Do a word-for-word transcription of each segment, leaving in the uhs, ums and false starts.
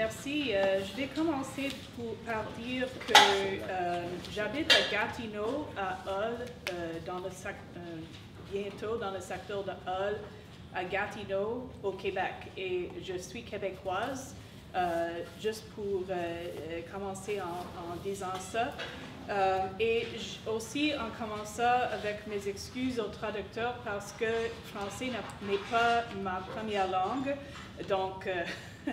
merci. Euh, je vais commencer pour, par dire que euh, j'habite à Gatineau, à Hull, euh, dans le sac, euh, bientôt dans le secteur de Hull, à Gatineau, au Québec. Et je suis québécoise, euh, juste pour euh, commencer en, en disant ça. Euh, et aussi en commençant avec mes excuses aux traducteurs parce que français n'est pas ma première langue. Donc, euh,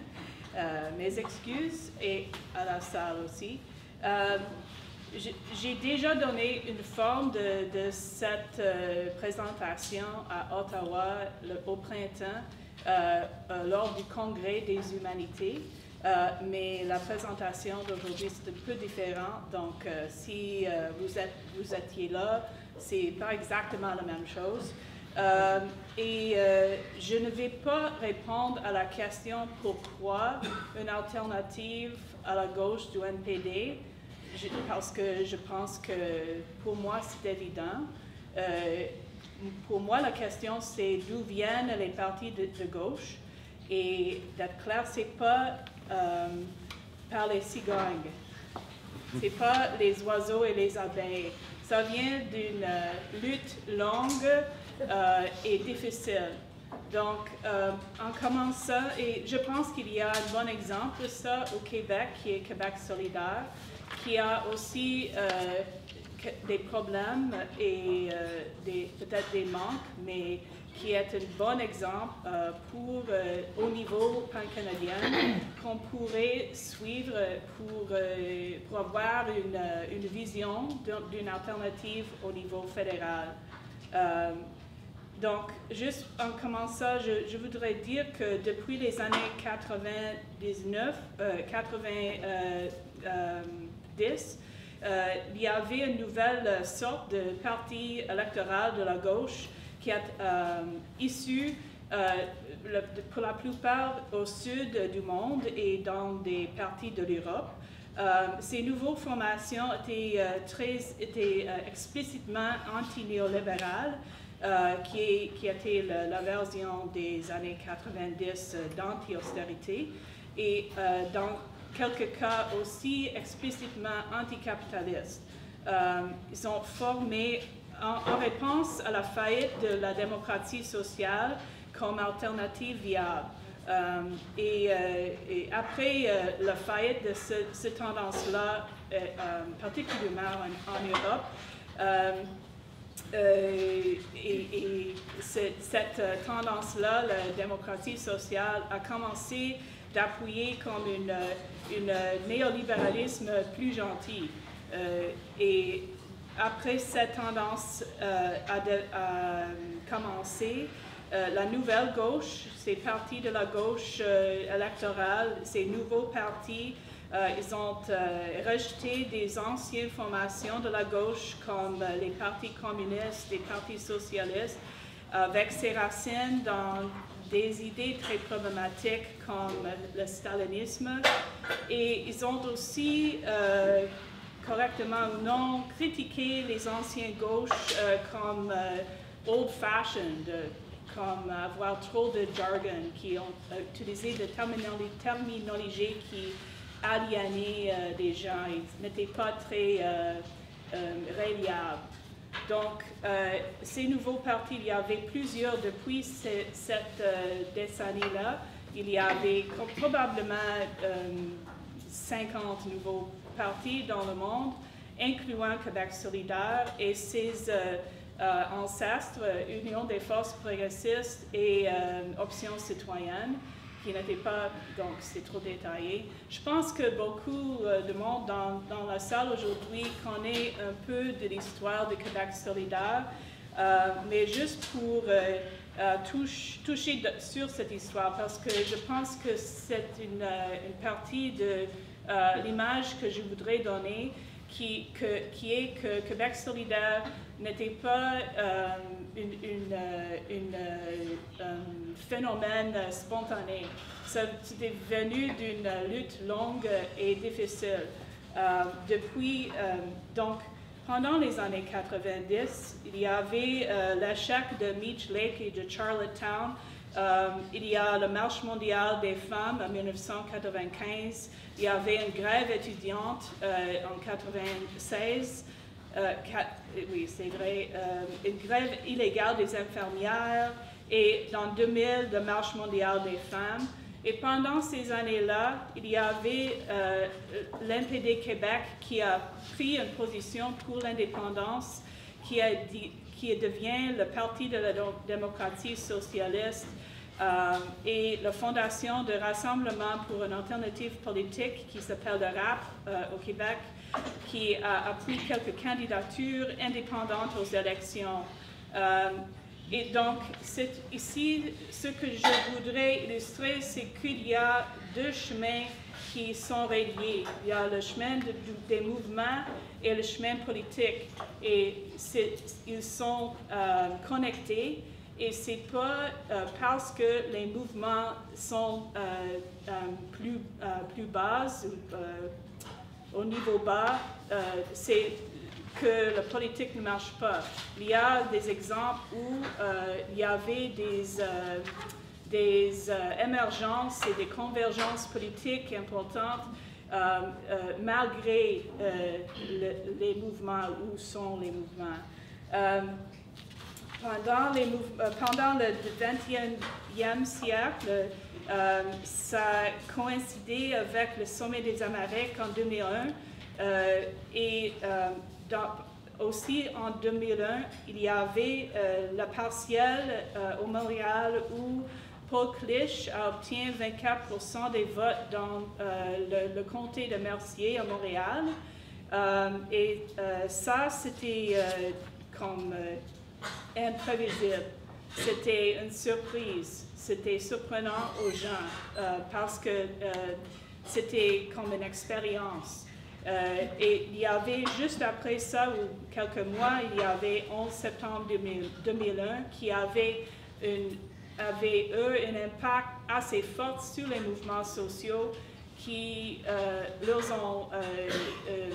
euh, mes excuses et à la salle aussi. Euh, J'ai déjà donné une forme de, de cette euh, présentation à Ottawa le, au printemps euh, euh, lors du Congrès des humanités. Euh, mais la présentation d'aujourd'hui, c'est un peu différent. Donc, euh, si euh, vous, êtes, vous étiez là, c'est pas exactement la même chose. Euh, et euh, je ne vais pas répondre à la question pourquoi une alternative à la gauche du N P D, je, parce que je pense que pour moi, c'est évident. Euh, pour moi, la question, c'est d'où viennent les partis de, de gauche. Et d'être clair, c'est pas euh, par les cigognes, c'est pas les oiseaux et les abeilles. Ça vient d'une euh, lutte longue euh, et difficile. Donc, euh, en commençant, et je pense qu'il y a un bon exemple de ça au Québec, qui est Québec solidaire, qui a aussi euh, des problèmes et euh, peut-être des manques, mais qui est un bon exemple euh, pour, euh, au niveau pan-canadien, qu'on pourrait suivre pour, euh, pour avoir une, une vision d'une alternative au niveau fédéral. Euh, donc, juste en commençant, je, je voudrais dire que depuis les années quatre-vingt-dix-neuf, euh, quatre-vingt-dix, euh, il y avait une nouvelle sorte de parti électoral de la gauche qui est euh, issu euh, le, pour la plupart au sud du monde et dans des parties de l'Europe. Euh, ces nouvelles formations étaient, euh, très, étaient euh, explicitement anti-néolibérales, euh, qui, qui était la, la version des années quatre-vingt-dix euh, d'anti-austérité, et euh, dans quelques cas aussi explicitement anticapitalistes. Euh, ils sont formés En, en réponse à la faillite de la démocratie sociale comme alternative viable. Euh, et, euh, et après euh, la faillite de ce, cette tendance-là, euh, euh, particulièrement en, en Europe, euh, euh, et, et cette, cette tendance-là, la démocratie sociale, a commencé d'appuyer comme une, une néolibéralisme plus gentil. Euh, et Après cette tendance euh, a, de, a commencé, euh, la nouvelle gauche, ces partis de la gauche euh, électorale, ces nouveaux partis, euh, ils ont euh, rejeté des anciennes formations de la gauche comme euh, les partis communistes, les partis socialistes, avec ses racines dans des idées très problématiques comme le stalinisme. Et ils ont aussi euh, correctement ou non, critiquer les anciennes gauches euh, comme euh, old-fashioned, euh, comme avoir trop de jargon, qui ont euh, utilisé des terminologies terminologie qui aliénaient euh, des gens et n'étaient pas très euh, euh, reliables. Donc, euh, ces nouveaux partis, il y avait plusieurs depuis ce, cette euh, décennie-là. Il y avait probablement euh, cinquante nouveaux partis dans le monde, incluant Québec solidaire et ses euh, euh, ancêtres, Union des forces progressistes et euh, Option citoyenne, qui n'étaient pas, donc c'est trop détaillé. Je pense que beaucoup euh, de monde dans, dans la salle aujourd'hui connaît un peu de l'histoire de Québec solidaire, euh, mais juste pour euh, euh, touche, toucher de, sur cette histoire, parce que je pense que c'est une, euh, une partie de Euh, l'image que je voudrais donner, qui, que, qui est que Québec solidaire n'était pas euh, une, une, une, euh, un phénomène spontané. C'était venu d'une lutte longue et difficile. Euh, depuis, euh, donc, pendant les années quatre-vingt-dix, il y avait euh, l'échec de Meech Lake et de Charlottetown, Euh, il y a la Marche mondiale des femmes en mille neuf cent quatre-vingt-quinze. Il y avait une grève étudiante euh, en mille neuf cent quatre-vingt-seize. Euh, oui, c'est vrai. Euh, une grève illégale des infirmières. Et dans deux mille, la Marche mondiale des femmes. Et pendant ces années-là, il y avait euh, l'N P D Québec qui a pris une position pour l'indépendance, qui, a dit, qui devient le Parti de la démocratie socialiste euh, et la Fondation de rassemblement pour une alternative politique qui s'appelle le R A P euh, au Québec, qui a, a pris quelques candidatures indépendantes aux élections. Euh, Et donc, ici, ce que je voudrais illustrer, c'est qu'il y a deux chemins qui sont reliés. Il y a le chemin de, des mouvements et le chemin politique. Et ils sont euh, connectés. Et ce n'est pas euh, parce que les mouvements sont euh, euh, plus, euh, plus bas, euh, au niveau bas, euh, c'est que la politique ne marche pas. Il y a des exemples où euh, il y avait des, euh, des euh, émergences et des convergences politiques importantes euh, euh, malgré euh, le, les mouvements, où sont les mouvements. Euh, pendant, les mouv euh, pendant le vingtième siècle, euh, ça a coïncidé avec le sommet des Amériques en deux mille un euh, et euh, Dans, aussi en deux mille un, il y avait euh, la partielle euh, au Montréal où Paul Clich a obtenu vingt-quatre pour cent des votes dans euh, le, le comté de Mercier à Montréal. Euh, et euh, ça, c'était euh, comme euh, imprévisible. C'était une surprise. C'était surprenant aux gens euh, parce que euh, c'était comme une expérience. Euh, et il y avait, juste après ça, ou quelques mois, il y avait onze septembre deux mille un qui avait, une, avait eu un impact assez fort sur les mouvements sociaux qui euh, leur ont euh, euh,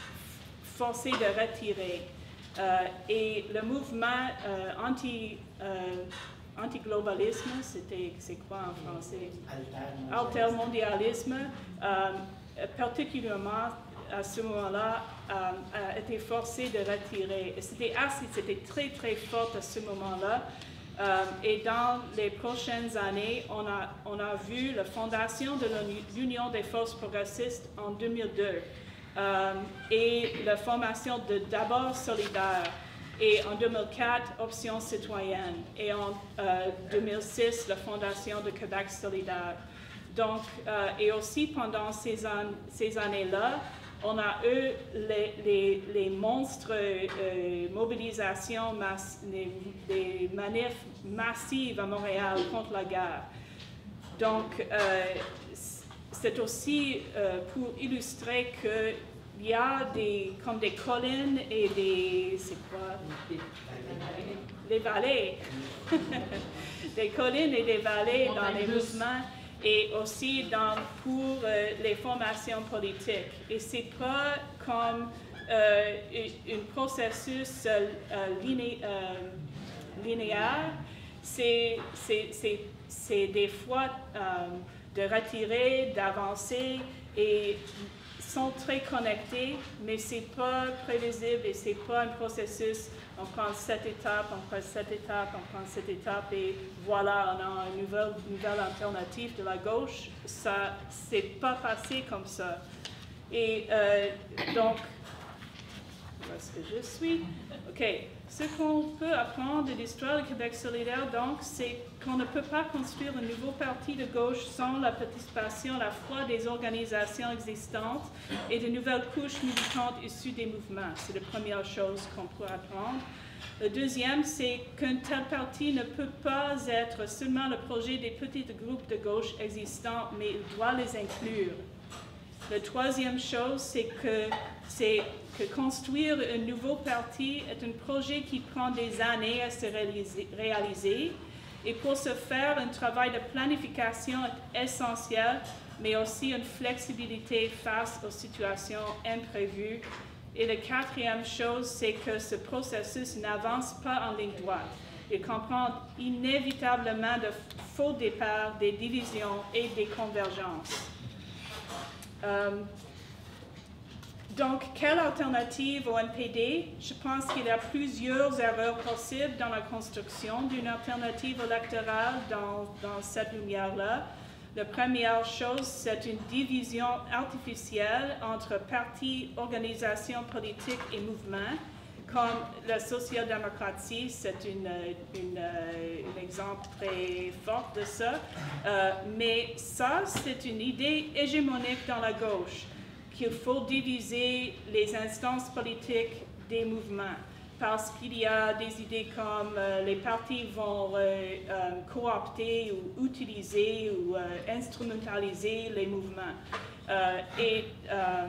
forcé de retirer. Euh, et le mouvement euh, anti, euh, anti-globalisme, c'était, c'est quoi en français? Altermondialisme, euh, particulièrement à ce moment-là, euh, a été forcé de retirer. C'était assez, c'était très, très fort à ce moment-là. Euh, et dans les prochaines années, on a, on a vu la fondation de l'Union des forces progressistes en deux mille deux euh, et la formation de D'abord Solidaire. Et en deux mille quatre, Option citoyenne. Et en euh, deux mille six, la fondation de Québec solidaire. Donc, euh, et aussi pendant ces, an ces années-là, on a eu les, les, les monstres euh, mobilisations, mass les, les manifs massives à Montréal contre la guerre. Donc, euh, c'est aussi euh, pour illustrer qu'il y a des, comme des collines et des, c'est quoi? Des vallées. Des collines et des vallées dans les mouvements. Et aussi dans, pour euh, les formations politiques. Et ce n'est pas comme euh, un processus euh, liné, euh, linéaire, c'est des fois euh, de retirer, d'avancer, et sont très connectés, mais ce n'est pas prévisible et ce n'est pas un processus. On prend cette étape, on prend cette étape, on prend cette étape, et voilà, on a une nouvelle, nouvelle alternative de la gauche. Ça ne s'est pas passé comme ça. Et euh, donc, où est-ce que je suis? OK. Ce qu'on peut apprendre de l'histoire du Québec solidaire, donc, c'est qu'on ne peut pas construire un nouveau parti de gauche sans la participation à la fois des organisations existantes et de nouvelles couches militantes issues des mouvements. C'est la première chose qu'on peut apprendre. Le deuxième, c'est qu'un tel parti ne peut pas être seulement le projet des petits groupes de gauche existants, mais il doit les inclure. La troisième chose, c'est que, que construire un nouveau parti est un projet qui prend des années à se réaliser, réaliser. Et pour ce faire, un travail de planification est essentiel, mais aussi une flexibilité face aux situations imprévues. Et la quatrième chose, c'est que ce processus n'avance pas en ligne droite. Il comprend inévitablement de faux départs, des divisions et des convergences. Euh, donc, quelle alternative au N P D? Je pense qu'il y a plusieurs erreurs possibles dans la construction d'une alternative électorale dans, dans cette lumière-là. La première chose, c'est une division artificielle entre partis, organisations politiques et mouvements. Comme la social-démocratie, c'est une, une, un exemple très fort de ça. Euh, mais ça, c'est une idée hégémonique dans la gauche, qu'il faut diviser les instances politiques des mouvements, parce qu'il y a des idées comme euh, les partis vont euh, euh, coopter ou utiliser ou euh, instrumentaliser les mouvements. Euh, et euh,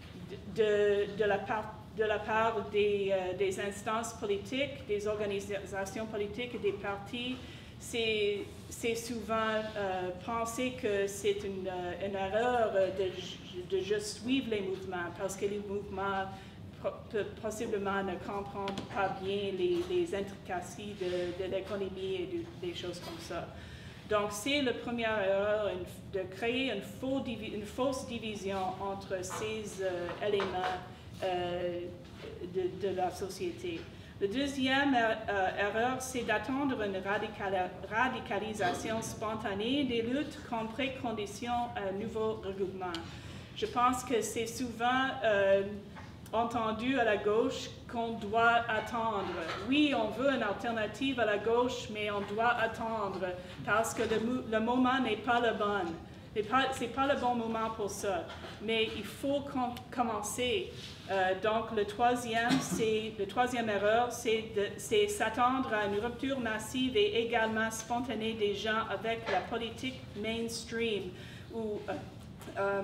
de, de, la part, de la part des, euh, des instances politiques, des organisations politiques et des partis, c'est souvent euh, penser que c'est une, une erreur de, de juste suivre les mouvements, parce que les mouvements possiblement ne comprennent pas bien les, les intricacies de, de l'économie et de, des choses comme ça. Donc, c'est la première erreur de créer une, faux divi une fausse division entre ces euh, éléments euh, de, de la société. La deuxième euh, erreur, c'est d'attendre une radical radicalisation spontanée des luttes comme précondition à un nouveau regroupement. Je pense que c'est souvent euh, entendu à la gauche qu'on doit attendre. Oui, on veut une alternative à la gauche, mais on doit attendre parce que le, le moment n'est pas le bon. Ce n'est pas le bon moment pour ça, mais il faut com commencer. Euh, donc, le troisième, c'est le troisième erreur, c'est s'attendre à une rupture massive et également spontanée des gens avec la politique mainstream ou euh, euh,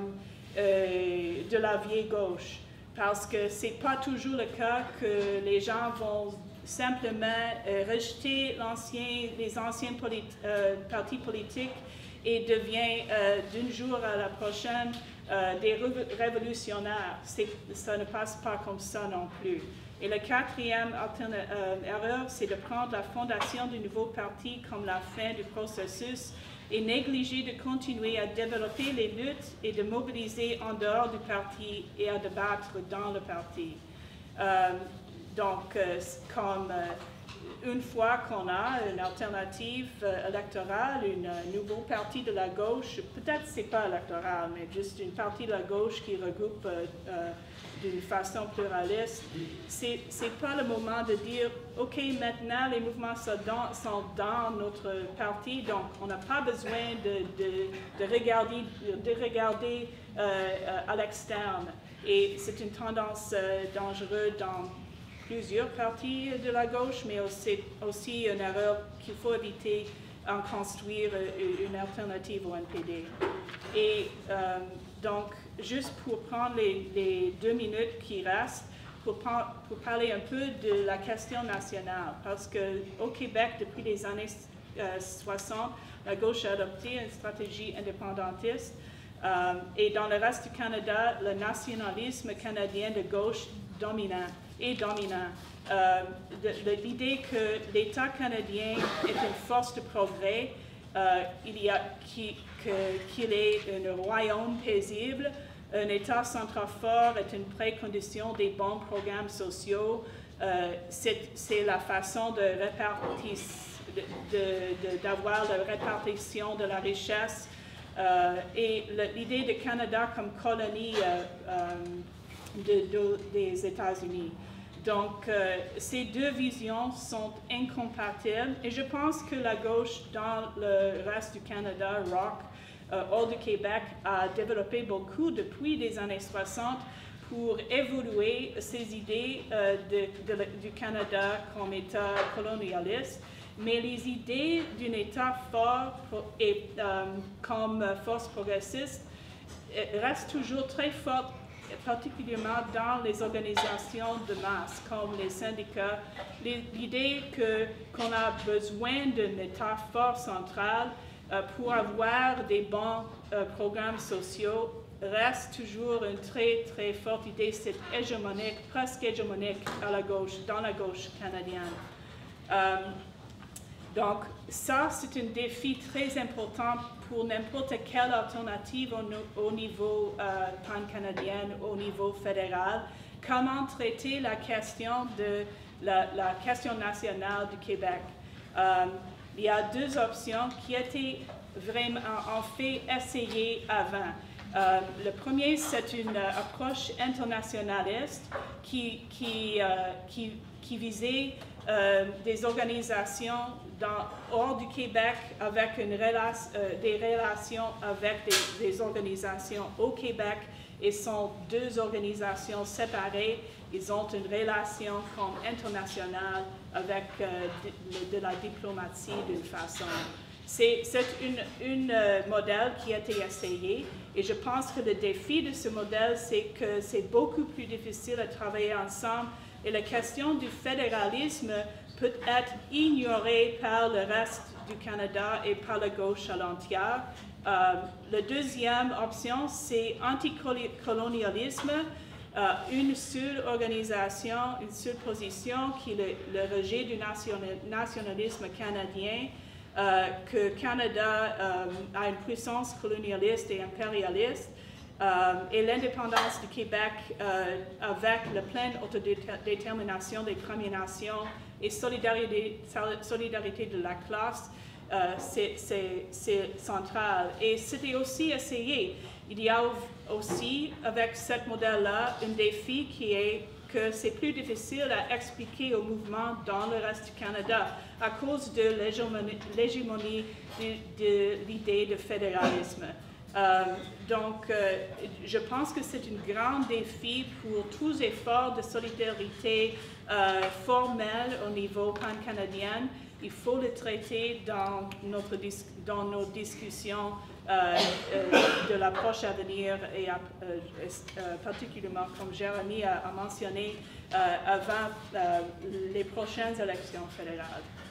euh, de la vieille gauche. Parce que ce n'est pas toujours le cas que les gens vont simplement euh, rejeter ancien, les anciens polit euh, partis politiques et devient euh, d'un jour à la prochaine euh, des révolutionnaires. Ça ne passe pas comme ça non plus. Et la quatrième euh, erreur, c'est de prendre la fondation du nouveau parti comme la fin du processus et négliger de continuer à développer les luttes et de mobiliser en dehors du parti et à débattre dans le parti. Euh, donc, euh, comme euh, une fois qu'on a une alternative euh, électorale, un nouveau parti de la gauche, peut-être c'est pas électoral, mais juste une partie de la gauche qui regroupe euh, euh, d'une façon pluraliste, c'est pas le moment de dire « OK, maintenant les mouvements sont dans, sont dans notre parti, donc on n'a pas besoin de, de, de regarder, de regarder euh, à l'externe. » Et c'est une tendance euh, dangereuse dans plusieurs partis de la gauche, mais aussi, aussi une erreur qu'il faut éviter en construire une alternative au N P D. Et euh, donc, juste pour prendre les, les deux minutes qui restent, pour, pour parler un peu de la question nationale, parce qu'au Québec, depuis les années euh, soixante, la gauche a adopté une stratégie indépendantiste, euh, et dans le reste du Canada, le nationalisme canadien de gauche dominant, est dominant. Euh, L'idée que l'État canadien est une force de progrès, euh, il y a qu'il qu est un royaume paisible. Un État central fort est une précondition des bons programmes sociaux. Euh, C'est la façon de répartir, d'avoir la répartition de la richesse. Euh, et l'idée de Canada comme colonie euh, euh, de, de, des États-Unis. Donc, euh, ces deux visions sont incompatibles et je pense que la gauche dans le reste du Canada, rock, euh, hors du Québec, a développé beaucoup depuis les années soixante pour évoluer ces idées euh, de, de, du Canada comme État colonialiste. Mais les idées d'un État fort et euh, comme force progressiste restent toujours très fortes, particulièrement dans les organisations de masse, comme les syndicats. L'idée qu'on a besoin d'un État fort central euh, pour avoir des bons euh, programmes sociaux reste toujours une très, très forte idée. C'est hégémonique, presque hégémonique à la gauche, dans la gauche canadienne. Euh, Donc, ça, c'est un défi très important pour n'importe quelle alternative au, au niveau euh, pan-canadien, au niveau fédéral. Comment traiter la question de la, la question nationale du Québec? Euh, il y a deux options qui étaient vraiment en fait essayées avant. Euh, le premier, c'est une euh, approche internationaliste qui, qui, euh, qui, qui visait euh, des organisations dans, hors du Québec avec une relation, euh, des relations avec des, des organisations au Québec. Ils sont deux organisations séparées. Ils ont une relation comme internationale avec euh, de, de la diplomatie d'une façon. C'est un une, euh, modèle qui a été essayé et je pense que le défi de ce modèle, c'est que c'est beaucoup plus difficile à travailler ensemble et la question du fédéralisme peut être ignorée par le reste du Canada et par la gauche à l'entière. Euh, la deuxième option, c'est anticolonialisme, euh, une seule organisation, une seule position qui est le, le rejet du national, nationalisme canadien. Euh, que Canada euh, a une puissance colonialiste et impérialiste euh, et l'indépendance du Québec euh, avec la pleine autodétermination des Premières Nations et solidarité, solidarité de la classe, euh, c'est central. Et c'était aussi essayé. Il y a aussi, avec ce modèle-là, un défi qui est que c'est plus difficile à expliquer au mouvement dans le reste du Canada à cause de l'hégémonie de, de l'idée de fédéralisme. Euh, donc, euh, je pense que c'est un grand défi pour tous les efforts de solidarité euh, formels au niveau pan-canadien. Il faut le traiter dans, notre dis dans nos discussions euh, euh, de l'approche à venir et à, euh, euh, particulièrement, comme Jérémy a, a mentionné, euh, avant euh, les prochaines élections fédérales.